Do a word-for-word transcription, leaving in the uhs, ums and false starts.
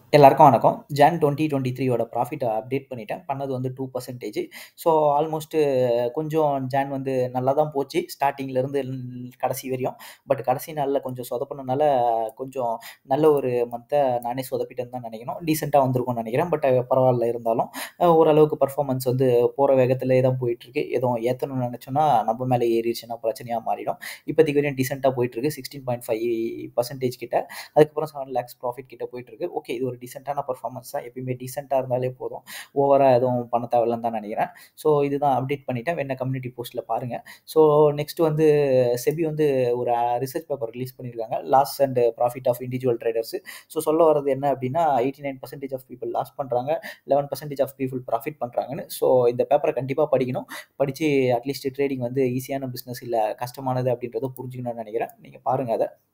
எல்லாருக்கும் வணக்கம். Jan twenty twenty three ஓட ப்ராஃபிட்ட அப்டேட் பண்ணிட்டேன். பண்ணது வந்து டூ பர்சன்டேஜ். ஸோ ஆல்மோஸ்ட் கொஞ்சம் ஜான் வந்து நல்லா தான் போச்சு. ஸ்டார்ட்டிங்லேருந்து கடைசி வரையும். பட் கடைசி நாள்ல கொஞ்சம் சொதப்புனனால கொஞ்சம் நல்ல ஒரு மந்த்த நானே சொதப்பிட்டேன்னு தான் நினைக்கணும். டீசென்ட்டா வந்திருக்கும்னு நினைக்கிறேன். பட் பரவால்ல இருந்தாலும் அ ஓரளவுக்கு பெர்ஃபார்மன்ஸ் வந்து போற வேகத்திலே தான் போயிட்டுருக்கு. எதுவும் ஏத்தணும்னு நினைச்சோம்னா நம்ம மேல ஏறிடுச்சுன்னா பிரச்சனையா மாறிடும். இப்போதைக்கு வரையும் டீசென்ட்டா போயிட்டுருக்கு. சிக்ஸ்டீன் பாயிண்ட் ஃபைவ் பர்சன்டேஜ் கிட்ட. அதுக்கப்புறம் செவன் லேக்ஸ் ப்ராஃபிட் கிட்ட போயிட்டுருக்கு. ஓகே, இது ஒரு டீசென்ட்டான பெர்ஃபார்மன்ஸ் தான். எப்பயுமே டீசென்ட்டா இருந்தாலே போதும். ஓவரா எதுவும் பண்ண தேவையில்லன்னு தான் நினைக்கிறேன். ஸோ இதுதான் அப்டேட் பண்ணிட்டேன். வேணுனா கம்யூனிட்டி போஸ்ட்ல பாருங்க. ஸோ நெக்ஸ்ட் வந்து செபி வந்து ஒரு ரிசர்ச் பேப்பர் ரிலீஸ் பண்ணியிருக்காங்க. Loss and profit of individual traders. So சொல்ல வரது என்ன அப்படின்னா eighty nine percentage of people loss பண்றாங்க, eleven percentage of people profit பண்றாங்கன்னு. ஸோ இந்த பேப்பரை கண்டிப்பா படிக்கணும். படிச்சு அட்லீஸ்ட் ட்ரேடிங் வந்து ஈஸியான பிசினஸ் இல்ல கஷ்டமானது அப்படின்றத புரிஞ்சுக்கணும்னு நினைக்கிறேன். நீங்க பாருங்க அத.